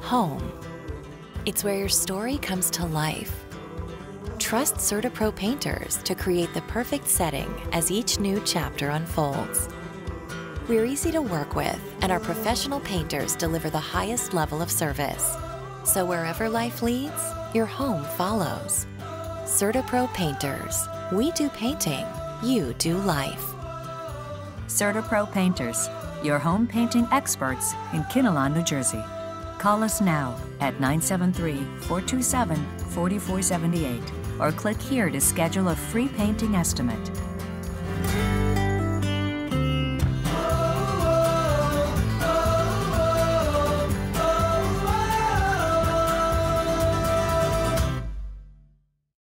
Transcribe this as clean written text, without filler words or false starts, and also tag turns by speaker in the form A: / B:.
A: Home. It's where your story comes to life. Trust CertaPro painters to create the perfect setting as each new chapter unfolds. We're easy to work with, and our professional painters deliver the highest level of service. So wherever life leads, your home follows. CertaPro Painters. We do painting, you do life.
B: CertaPro Painters, your home painting experts in Kinnelon, New Jersey. Call us now at 973-427-4478 or click here to schedule a free painting estimate.